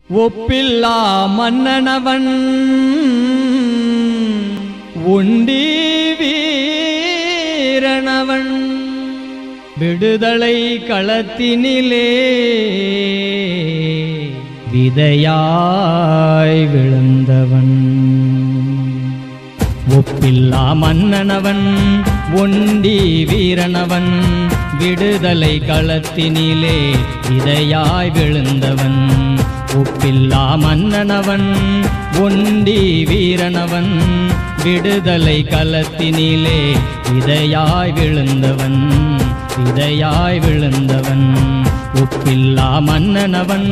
ஒப்பில்லா மன்னனவன் உண்டி வீரனவன் விடுதலை களத்தினிலே விதையாய் விழுந்தவன். ஒப்பில்லா மன்னனவன் ஒண்டி வீரனவன் விடுதலை களத்தினிலே விதையாய் விழுந்தவன். ஒப்பில்லா மன்னனவன் ஒண்டி வீரனவன் விடுதலை களத்தினிலே விதையாய் விழுந்தவன். விதையாய் விழுந்தவன் ஒப்பில்லா மன்னனவன்.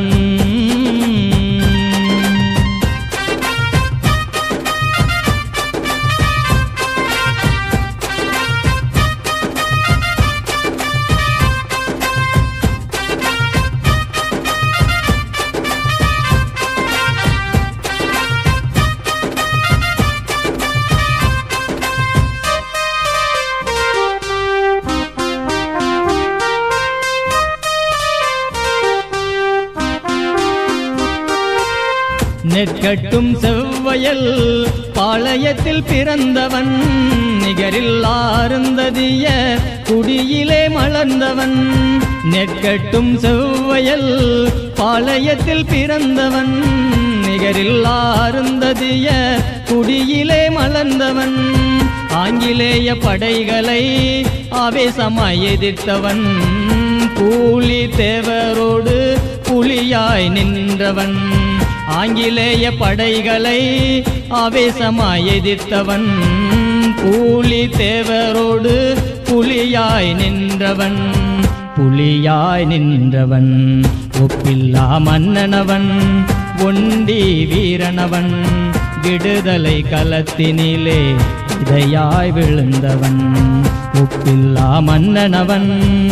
நெற்கட்டும் செவ்வையல் பாளையத்தில் பிறந்தவன் நிகரில் அருந்ததிய குடியிலே மலர்ந்தவன். நெற்கட்டும் செவ்வையல் பாளையத்தில் பிறந்தவன் நிகரில் அருந்ததிய குடியிலே மலர்ந்தவன். ஆங்கிலேய படைகளை ஆவேசமாய் எதிர்த்தவன் கூலி தேவரோடு புலியாய் நின்றவன். ஆங்கிலேய படைகளை ஆவேசமாய் எதிர்த்தவன் கூலி தேவரோடு புலியாய் நின்றவன். புலியாய் நின்றவன் ஒப்பில்லா மன்னனவன் ஒண்டி வீரனவன் விடுதலை களத்தினிலே விதையாய் விழுந்தவன். ஒப்பில்லா மன்னனவன்.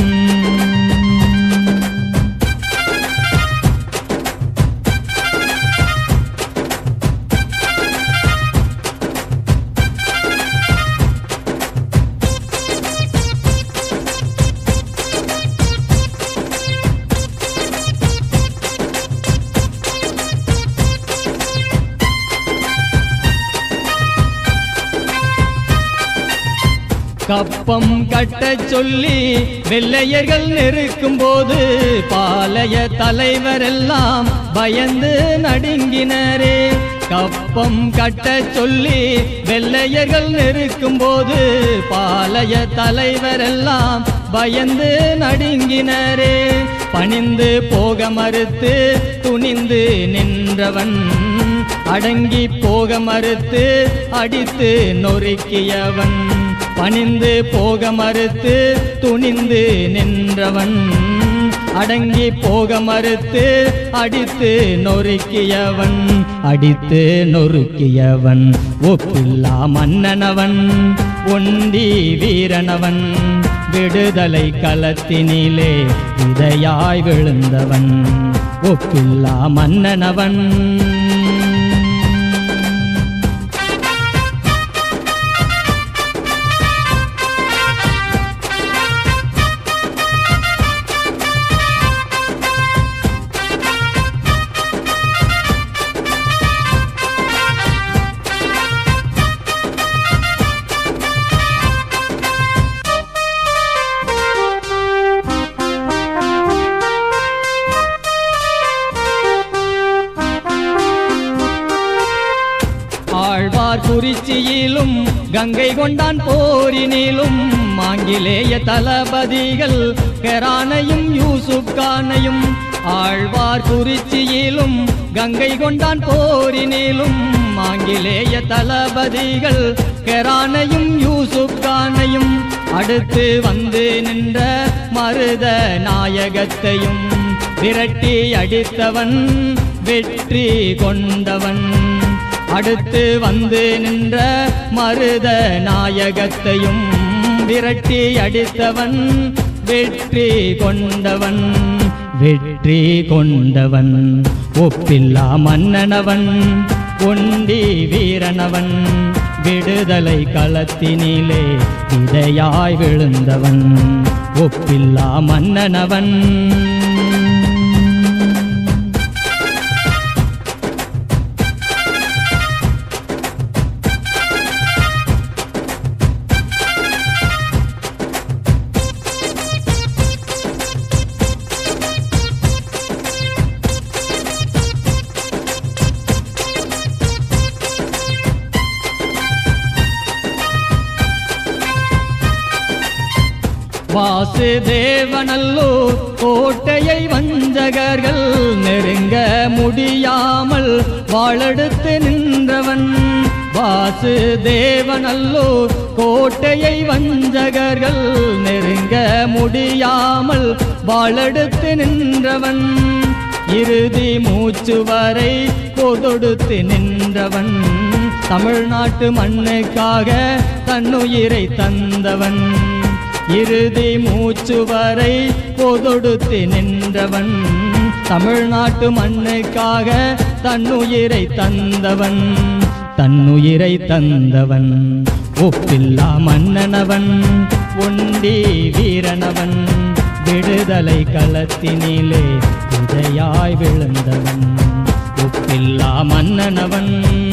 கப்பம் கட்டச் சொல்லி வெள்ளையர்கள் நெருக்கும் போது பாளைய தலைவரெல்லாம் பயந்து நடுங்கினரே. கப்பம் கட்டச் சொல்லி வெள்ளையர்கள் நெருக்கும் போது பாளைய தலைவரெல்லாம் பயந்து நடுங்கினரே. பணிந்து போக மறுத்து துணிந்து நின்றவன் அடங்கி போக மறுத்து அடித்து நொறுக்கியவன். பணிந்து போக மறுத்து துணிந்து நின்றவன் அடங்கி போக மறுத்து அடித்து நொறுக்கியவன். அடித்து நொறுக்கியவன் ஒப்பில்லா மன்னனவன் ஒண்டி வீரனவன் விடுதலை களத்தினிலே விதையாய் விழுந்தவன். ஒப்பில்லா மன்னனவன். குறிச்சியிலும் கங்கை கொண்டான் போரினிலும் ஆங்கிலேய தளபதிகள் கெரானையும் யூசுப் கானையும். ஆழ்வார் குறிச்சியிலும் கங்கை கொண்டான் போரினிலும் ஆங்கிலேய தளபதிகள் கெரானையும் யூசுப் கானையும். அடுத்து வந்து நின்ற மருத நாயகத்தையும் விரட்டி அடித்தவன் வெற்றி கொண்டவன். அடுத்து வந்து நின்ற மருத நாயகத்தையும் விரட்டி அடித்தவன் வெற்றி கொண்டவன். வெற்றி கொண்டவன் ஒப்பில்லா மன்னனவன் ஒண்டி வீரனவன் விடுதலை களத்தினிலே விதையாய் விழுந்தவன். ஒப்பில்லா மன்னனவன். வாசுதேவநல்லூர் கோட்டையை வஞ்சகர்கள் நெருங்க முடியாமல் வாளெடுத்து நின்றவன். வாசுதேவநல்லூர் கோட்டையை வஞ்சகர்கள் நெருங்க முடியாமல் வாளெடுத்து நின்றவன். இறுதி மூச்சு வரை பொதொடுத்து நின்றவன். தமிழ்நாட்டு மண்ணுக்காக தன்னுயிரை தந்தவன். இறுதி மூச்சு வரை பொதொடுத்து நின்றவன். தமிழ்நாட்டு மண்ணுக்காக தன்னுயிரை தந்தவன். தன்னுயிரை தந்தவன். ஒப்பில்லா மன்னனவன், ஒண்டி வீரனவன், விடுதலை களத்தினிலே உதையாய் விழுந்தவன். ஒப்பில்லா மன்னனவன்,